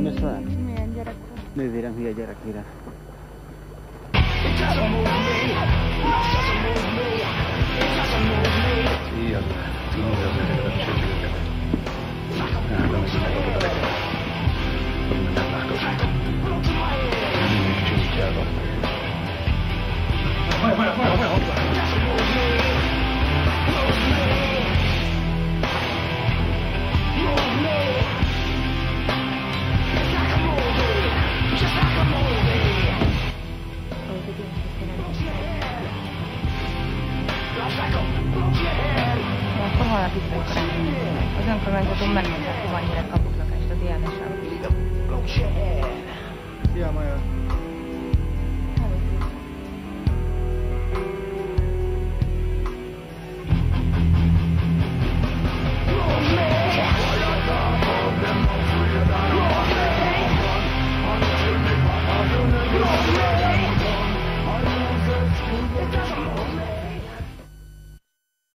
jössz velem? Milyen gyerek? Nővérem hülye gyerek, mire? Szia! Tudod, az ezeket a segíteket. Nem hiszem, hogy oda legyen. Hogy nem látod. Mindig csúsztjában. Akkor holnap itt vagyok rá. Az önkormányzaton megmondták, hogy van gyerek kapok lakást a diádásához. Szia, Maja!